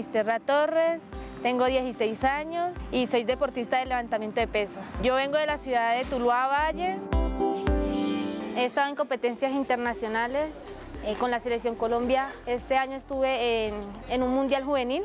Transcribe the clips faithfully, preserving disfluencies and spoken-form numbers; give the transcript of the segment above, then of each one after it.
Finisterra Torres, tengo dieciséis años y soy deportista de levantamiento de pesas. Yo vengo de la ciudad de Tuluá Valle, he estado en competencias internacionales eh, con la Selección Colombia. Este año estuve en, en un mundial juvenil.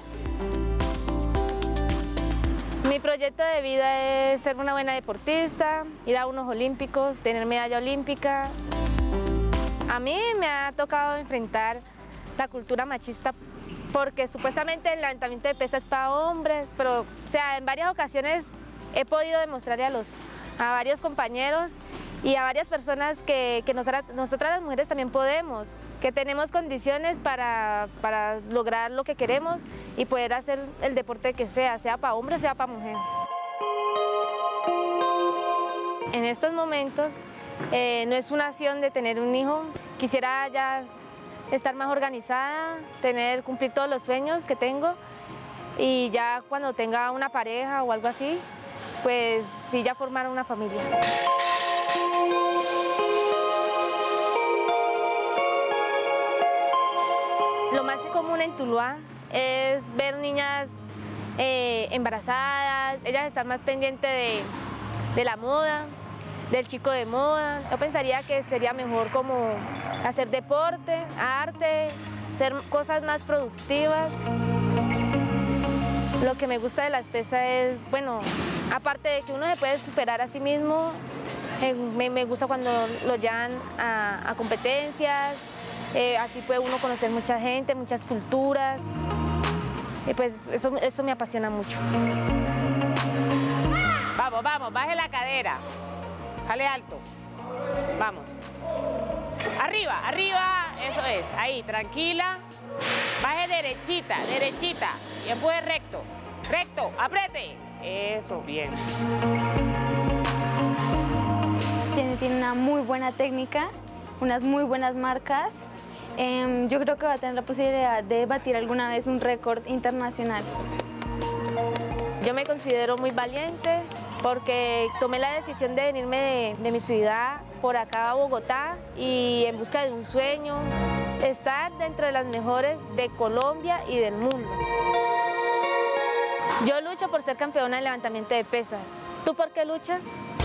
Mi proyecto de vida es ser una buena deportista, ir a unos olímpicos, tener medalla olímpica. A mí me ha tocado enfrentar la cultura machista porque supuestamente el levantamiento de pesas es para hombres, pero o sea, en varias ocasiones he podido demostrarle a, los, a varios compañeros y a varias personas que, que nosotras, nosotras las mujeres también podemos, que tenemos condiciones para, para lograr lo que queremos y poder hacer el deporte que sea, sea para hombre o sea para mujer. En estos momentos eh, no es una acción de tener un hijo, quisiera ya estar más organizada, tener, cumplir todos los sueños que tengo y ya cuando tenga una pareja o algo así, pues sí, ya formar una familia. Lo más común en Tuluá es ver niñas eh, embarazadas, ellas están más pendientes de, de la moda, del chico de moda. Yo pensaría que sería mejor como hacer deporte, arte, hacer cosas más productivas. Lo que me gusta de las pesas es, bueno, aparte de que uno se puede superar a sí mismo, eh, me, me gusta cuando lo llevan a, a competencias, eh, así puede uno conocer mucha gente, muchas culturas, y pues eso, eso me apasiona mucho. Vamos, vamos, baje la cadera, jale alto, vamos. Arriba, arriba, eso es, ahí, tranquila, baje derechita, derechita y empuje recto, recto, apriete, eso, bien. Tiene, tiene una muy buena técnica, unas muy buenas marcas. Eh, yo creo que va a tener la posibilidad de batir alguna vez un récord internacional. Yo me considero muy valiente porque tomé la decisión de venirme de, de mi ciudad por acá a Bogotá y en busca de un sueño, estar dentro de las mejores de Colombia y del mundo. Yo lucho por ser campeona de levantamiento de pesas. ¿Tú por qué luchas?